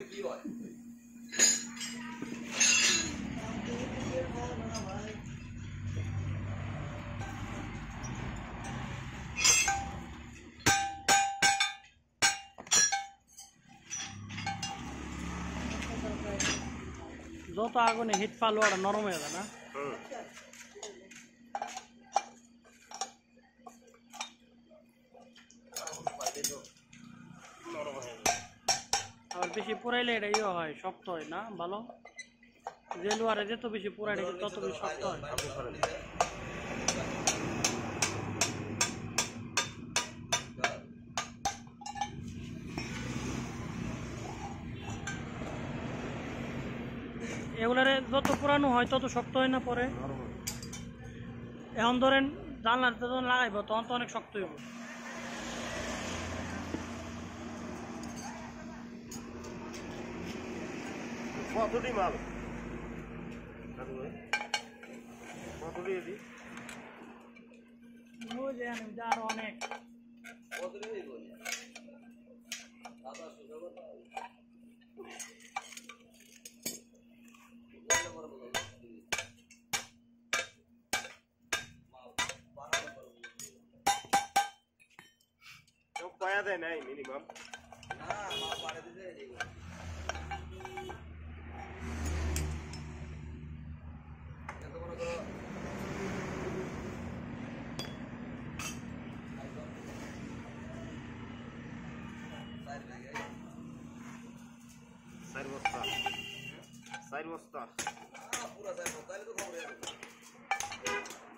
যত আগুনে হিট পালো আর নরম হয়ে যায় না আর বেশি পুরাইলে এটা ইয়ে হয় শক্ত হয় না ভালো যে লোয়ারে যত বেশি পুরাইলে তত বেশি শক্ত হয় এগুলারে যত পুরানো হয় তত শক্ত হয় না পরে এখন ধরেন জানলাতে যখন লাগাইব তখন তো অনেক শক্ত হইব কতটি মাল কতটি এটি আরো অনেক পায়া দেয় নাই মিনিমাম চার বস্তা পুরা 4 বস্তা তাহলে তো খবর